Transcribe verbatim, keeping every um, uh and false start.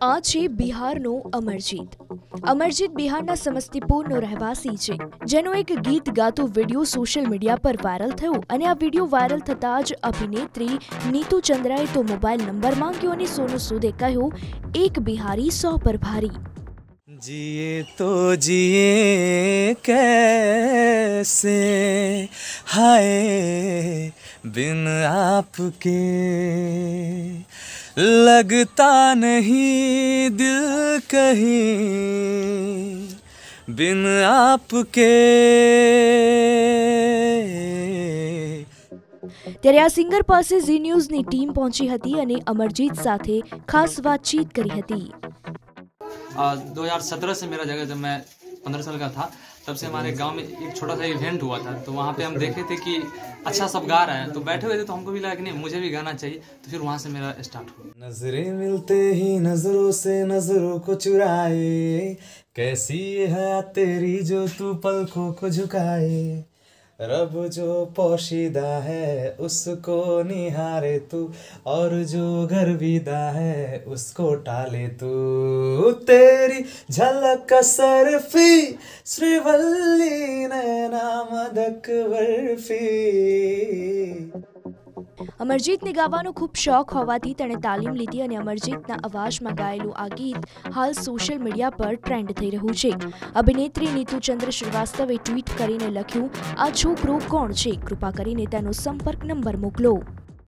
આ છે બિહારનો અમરજીત. અમરજીત બિહારના સમસ્તીપુરનો રહેવાસી છે, જેનો એક ગીત ગાતો વિડીયો સોશિયલ મીડિયા પર વાયરલ થયો અને આ વિડીયો વાયરલ થતાં જ અભિનેત્રી નીતુ ચંદ્રાએ તો મોબાઈલ નંબર માંગ્યો અને સોનુ સૂદે કહ્યું, એક બિહારી સો પર ભારી. जिए तो जिए कैसे हाय बिन आपके लगता नहीं दिल कहीं बिन आपके. ત્યારે આ સિંગર પાસે ઝી ન્યૂઝની ટીમ પહોંચી હતી અને અમરજીત સાથે ખાસ વાતચીત કરી હતી. दो हज़ार सत्रह से मेरा जगह, जब मैं पंद्रह साल का था तब से हमारे गांव में एक छोटा सा इवेंट हुआ था, तो वहाँ पे हम देखे थे कि अच्छा सब गा रहे हैं, तो बैठे हुए थे तो हमको भी लगा कि नहीं मुझे भी गाना चाहिए, तो फिर वहाँ से मेरा स्टार्ट हुआ. नजरें मिलते ही नजरों से नजरों को चुराए, कैसी है तेरी जो तू पलकों को झुकाए, रब जो पोशीदा है उसको निहारे तू, और जो गर्विदा है उसको टाले तू, तेरी झलक सरफी श्रीवल्ली नैना मदक बर्फी. અમરજીતને ગાવાનો ખૂબ શોખ હોવાથી તેણે તાલીમ લીધી અને અમરજીતના અવાજમાં ગાયેલું આ ગીત હાલ સોશિયલ મીડિયા પર ટ્રેન્ડ થઈ રહ્યું છે. અભિનેત્રી નીતુ ચંદ્ર શ્રીવાસ્તવે ટ્વીટ કરીને લખ્યું, આ છોકરો કોણ છે? કૃપા કરીને તેનો સંપર્ક નંબર મોકલો.